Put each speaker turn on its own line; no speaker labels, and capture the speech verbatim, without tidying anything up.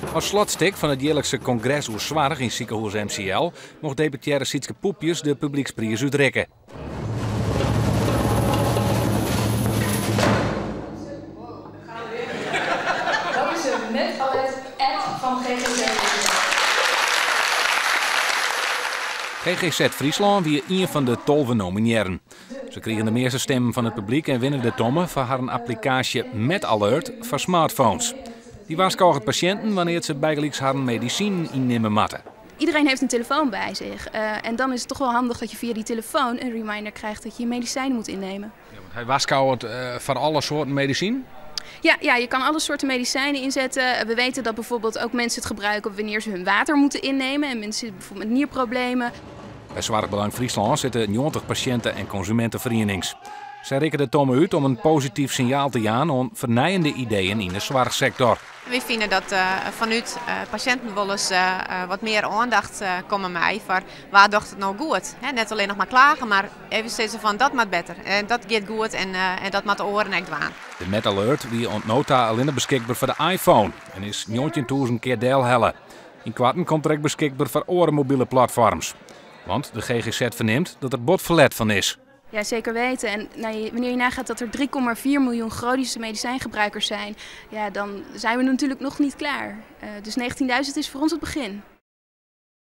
Als slotstuk van het jaarlijkse congres oer zwaardig in ziekenhuis M C L mocht deputaire Sietske Poepjes de publieksprijs uitreiken.
Dat is een netpalet app van G G Z.
G G Z Friesland wie een van de tolve nomineren. Ze kregen de meeste stemmen van het publiek en winnen de tomme voor haar een applicatie met alert voor smartphones. Die waarschuwt patiënten wanneer ze bijgelijks haar medicijn innemen moeten.
Iedereen heeft een telefoon bij zich uh, en dan is het toch wel handig dat je via die telefoon een reminder krijgt dat je je medicijnen moet innemen.
Ja, want hij waarschuwt uh, voor alle soorten medicijn?
Ja, ja, je kan alle soorten medicijnen inzetten. We weten dat bijvoorbeeld ook mensen het gebruiken wanneer ze hun water moeten innemen en mensen bijvoorbeeld met nierproblemen.
Bij Zwaardig Belang Friesland zitten negentig patiënten- en consumentenverenigings. Zij rekenen de tomme uit om een positief signaal te gaan om vernijende ideeën in de zorgsector.
We vinden dat uh, vanuit uh, patiënten wel eens uh, uh, wat meer aandacht uh, komen mij voor waar doet het nou goed. He, net alleen nog maar klagen, maar even steeds van dat moet beter. En dat gaat goed en, uh, en dat moet de oren echt waan.
De Met Alert die ontnota alleen beschikbaar voor de iPhone en is negentienduizend keer deelhellen. In kwarten komt er ook beschikbaar voor andere mobiele platforms. Want de G G Z verneemt dat er botverlet van is.
Ja, zeker weten. En nou, wanneer je nagaat dat er drie komma vier miljoen chronische medicijngebruikers zijn, ja, dan zijn we natuurlijk nog niet klaar. Uh, dus negentienduizend is voor ons het begin.